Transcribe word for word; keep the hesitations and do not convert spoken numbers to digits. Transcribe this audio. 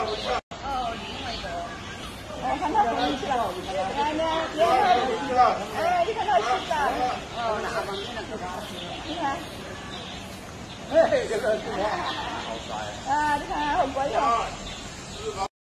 哦，另外一个。哦，看他放进去了。来来来，哎，你看他洗澡。哦，那帮你那个。你看。哎，这个是吧？好帅。啊，你看好乖哟。